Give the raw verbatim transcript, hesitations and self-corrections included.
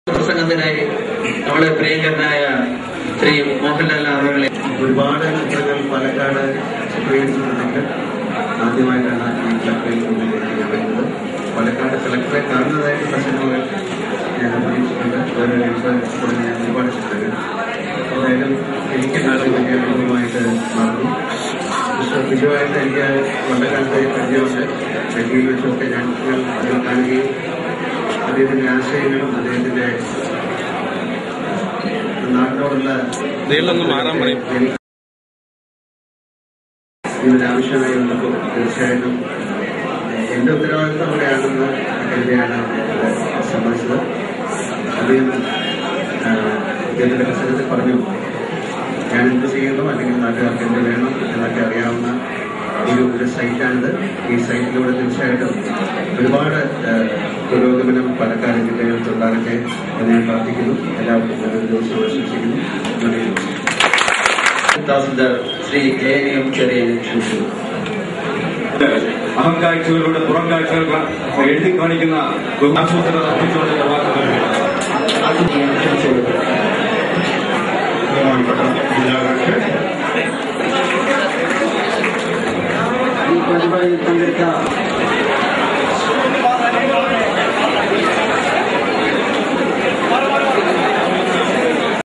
പ്രസംഗത്തിനായി നമ്മുടെ പ്രിയങ്കരനായ ശ്രീ മോഹൻലാൽ അവരുടെ ഒരുപാട് ചിത്രങ്ങൾ പാലക്കാട് ചിത്രീകരിച്ചിട്ടുണ്ടെങ്കിൽ ആദ്യമായിട്ടാണ് ഈ കളക്ടറേറ്റ് മുന്നിലേക്ക് വരുന്നത്. പാലക്കാട് കളക്ടറെ കാണുന്നതായിട്ടുള്ള സിനിമകൾ ഞാൻ അഭിനയിച്ചിട്ടുണ്ട്. വേറെ ഞാൻ ഒരുപാട് ചിത്രങ്ങൾ എന്തായാലും എനിക്ക് നാളെ വലിയ അനുഭവമായിട്ട് മാറുന്നു. മിസ്റ്റർ ബിജുവായിട്ട് എനിക്ക് വളരെ കാലത്തായി പരിചയമുണ്ട്. ഡൽഹിയിൽ വെച്ചൊക്കെ ഞങ്ങൾ അതിൽ കാണുകയും അദ്ദേഹത്തിന്റെ ആശയങ്ങളും അദ്ദേഹത്തിന്റെ നാട്ടിനോടുള്ള ഇതിനാവശ്യമായി വന്നപ്പോൾ തീർച്ചയായിട്ടും എന്റെ ഉത്തരവാദിത്വം കൂടെയാണെന്ന് കരുതിയാണ് സമ്മതിച്ചത്. അദ്ദേഹം അദ്ദേഹത്തിന്റെ പ്രസംഗത്തിൽ പറഞ്ഞു, ഞാൻ എന്ത് ചെയ്യുന്നു അല്ലെങ്കിൽ നാട്ടുകാർക്ക് എന്ത് വേണം എന്നൊക്കെ അറിയാവുന്ന ഒരു ഒരു സൈറ്റാണിത്. ഈ സൈറ്റിലൂടെ തീർച്ചയായിട്ടും ഒരുപാട് പുരോഗമനം പാലക്കാട് ജില്ലകൾക്ക് ഉണ്ടാകട്ടെ എന്ന് ഞാൻ പ്രാർത്ഥിക്കുന്നു. എല്ലാവർക്കും നല്ലൊരു ദിവസം ആശംസിക്കുന്നു. തഹസിൽദാർ ശ്രീ എ എം ചെറിയ ക്ഷണിച്ചു. അഹങ്കാഴ്ചകളിലൂടെ പുറം കാഴ്ചകൾ എഴുതി കാണിക്കുന്ന ആശുപത്രി